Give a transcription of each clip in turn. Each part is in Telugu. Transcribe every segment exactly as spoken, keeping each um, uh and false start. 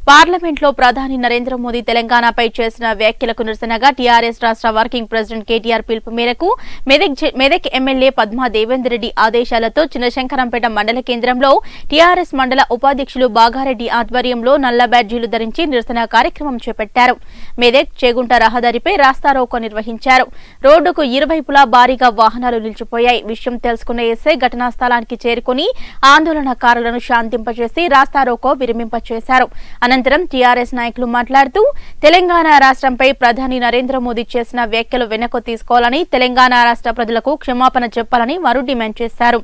పార్లమెంట్లో ప్రధాని నరేంద్ర మోదీ తెలంగాణపై చేసిన వ్యాఖ్యలకు నిరసనగా టీఆర్ఎస్ రాష్ట్ర వర్కింగ్ ప్రెసిడెంట్ కేటీఆర్ పిలుపు మేరకు మెదక్ ఎమ్మెల్యే పద్మా దేవేందర్ రెడ్డి ఆదేశాలతో చిన్నశంకరంపేట మండల కేంద్రంలో టీఆర్ఎస్ మండల ఉపాధ్యక్షులు బాగారెడ్డి ఆధ్వర్యంలో నల్ల బ్యాడ్జీలు ధరించి నిరసన కార్యక్రమం చేపట్టారు. మెదక్ చేగుంట రహదారిపై రాస్తారోకో నిర్వహించారు. రోడ్డుకు ఇరువైపులా భారీగా వాహనాలు నిలిచిపోయాయి. విషయం తెలుసుకున్న ఎస్ఐ ఘటనా స్థలానికి చేరుకుని ఆందోళనకారులను శాంతింపజేసి రాస్తారోకో విరమింపచేశారు. అనంతరం టీఆర్ఎస్ నాయకులు మాట్లాడుతూ తెలంగాణ రాష్ట్రంపై ప్రధాని నరేంద్ర మోదీ చేసిన వ్యాఖ్యలు వెనక్కు తీసుకోవాలని, తెలంగాణ రాష్ట్ర ప్రజలకు క్షమాపణ చెప్పాలని వారు డిమాండ్ చేశారు.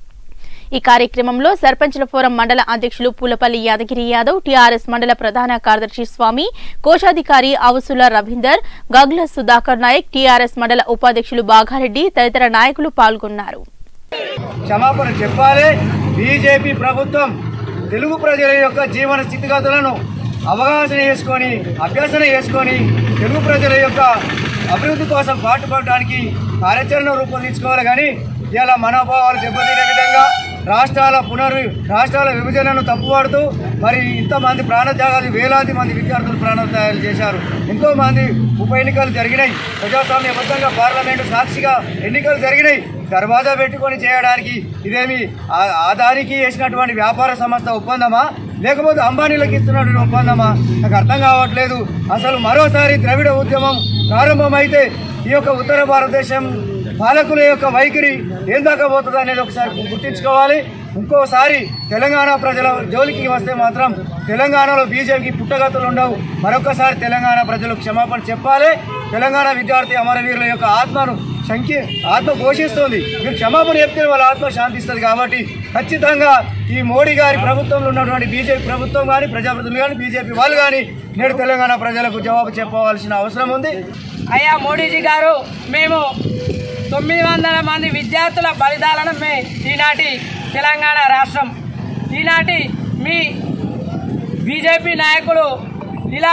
ఈ కార్యక్రమంలో సర్పంచుల ఫోరం మండల అధ్యక్షులు పూలపల్లి యాదగిరి యాదవ్, టీఆర్ఎస్ మండల ప్రధాన కార్యదర్శి స్వామి, కోశాధికారి అవుసుల రవీందర్, గగ్ల సుధాకర్ నాయక్, టీఆర్ఎస్ మండల ఉపాధ్యక్షులు బాగారెడ్డి తదితర నాయకులు పాల్గొన్నారు. క్షమాపణ చెప్పాలి. బీజేపీ ప్రభుత్వం తెలుగు ప్రజల యొక్క జీవన స్థితిగతులను అవగాహన చేసుకొని అభ్యసన చేసుకొని తెలుగు ప్రజల యొక్క అభివృద్ధి కోసం పాటుపడడానికి కార్యాచరణ రూపొందించుకోవాలి. కానీ ఇలా మనోభావాలు దెబ్బతినే విధంగా రాష్ట్రాల పునర్ రాష్ట్రాల విభజనను తప్పుపడుతూ మరి ఇంతమంది ప్రాణత్యాగాలు, వేలాది మంది విద్యార్థులు ప్రాణత్యాగాలు చేశారు. ఎంతో మంది ఉప ఎన్నికలు జరిగినాయి. ప్రజాస్వామ్యబద్ధంగా పార్లమెంటు సాక్షిగా ఎన్నికలు జరిగినాయి. దర్వాజా పెట్టుకొని చేయడానికి ఇదేమి ఆదానికి వేసినటువంటి వ్యాపార సంస్థ ఒప్పందమా, లేకపోతే అంబానీలకు ఇస్తున్నటువంటి ఒప్పందమా నాకు అర్థం కావట్లేదు. అసలు మరోసారి ద్రవిడ ఉద్యమం ప్రారంభమైతే ఈ యొక్క ఉత్తర భారతదేశం పాలకుల యొక్క వైఖరి ఏం దాకా పోతుంది అనేది ఒకసారి గుర్తించుకోవాలి. ఇంకోసారి తెలంగాణ ప్రజల జోలికి వస్తే మాత్రం తెలంగాణలో బీజేపీకి పుట్టగతులు ఉండవు. మరొకసారి తెలంగాణ ప్రజలు క్షమాపణ చెప్పాలి. తెలంగాణ విద్యార్థి అమరవీరుల యొక్క ఆత్మను సంఖ్య ఆత్మ ఘోషిస్తుంది. మీరు క్షమాపణ చెప్తే వాళ్ళ ఆత్మ శాంతిస్తుంది. కాబట్టి ఖచ్చితంగా ఈ మోడీ గారి ప్రభుత్వంలో ఉన్నటువంటి బీజేపీ ప్రభుత్వం కానీ, ప్రజాప్రతినిధులు కానీ, బీజేపీ వాళ్ళు కానీ నేడు తెలంగాణ ప్రజలకు జవాబు చెప్పవలసిన అవసరం ఉంది. అయ్యా మోడీజీ గారు, మేము తొమ్మిది వందల మంది విద్యార్థుల బలిదానం మే ఈనాటి తెలంగాణ రాష్ట్రం. ఈనాటి మీ బీజేపీ నాయకులు ఇలా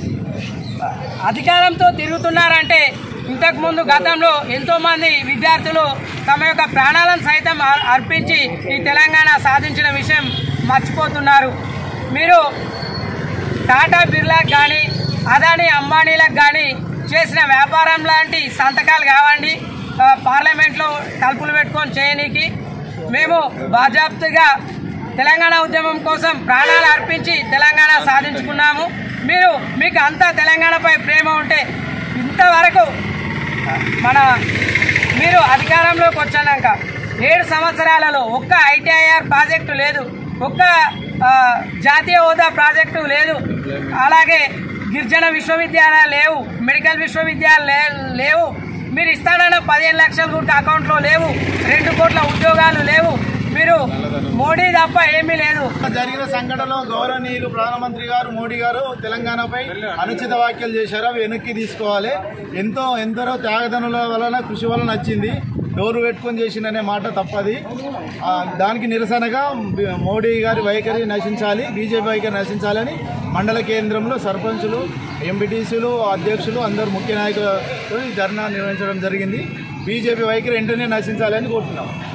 అధికారంతో తిరుగుతున్నారంటే ఇంతకుముందు గతంలో ఎంతోమంది విద్యార్థులు తమ యొక్క ప్రాణాలను సైతం అర్పించి ఈ తెలంగాణ సాధించిన విషయం మర్చిపోతున్నారు. మీరు టాటా బిర్లాకు కానీ, అదానీ అంబానీలకు కానీ చేసిన వ్యాపారం లాంటి సంతకాలు కావండి పార్లమెంట్లో తలుపులు పెట్టుకొని చేయనీకి. మేము బాజాప్తుగా తెలంగాణ ఉద్యమం కోసం ప్రాణాలు అర్పించి తెలంగాణ సాధించుకున్నాము. మీరు మీకు అంతా తెలంగాణపై ప్రేమ ఉంటే ఇంతవరకు మన మీరు అధికారంలోకి వచ్చాక ఏడు సంవత్సరాలలో ఒక్క ఐటీఐఆర్ ప్రాజెక్టు లేదు, ఒక్క జాతీయ హోదా ప్రాజెక్టు లేదు, అలాగే గిరిజన విశ్వవిద్యాలయాలు లేవు, మెడికల్ విశ్వవిద్యాలయాలు లేవు. మీరు ఇస్తానన్న పదిహేను లక్షల కోట్ల అకౌంట్లో లేవు, రెండు కోట్ల ఉద్యోగాలు లేవు. మీరు మోడీ తప్ప ఏమీ లేదు. జరిగిన సంఘటనలో గౌరవనీయులు ప్రధానమంత్రి గారు మోడీ గారు తెలంగాణపై అనుచిత వ్యాఖ్యలు చేశారు. అవి వెనక్కి తీసుకోవాలి. ఎంతో ఎందరో త్యాగదనుల వలన కృషి వలన వచ్చింది. డోరు పెట్టుకొని చేసిందనే మాట తప్పది. దానికి నిరసనగా మోడీ గారి వైఖరి నశించాలి, బీజేపీ వైఖరి నశించాలని మండల కేంద్రంలో సర్పంచులు, ఎంపీటీసీలు, అధ్యక్షులు అందరూ ముఖ్య నాయకులతో ధర్నా నిర్వహించడం జరిగింది. బీజేపీ వైఖరి వెంటనే నశించాలని కోరుతున్నాం.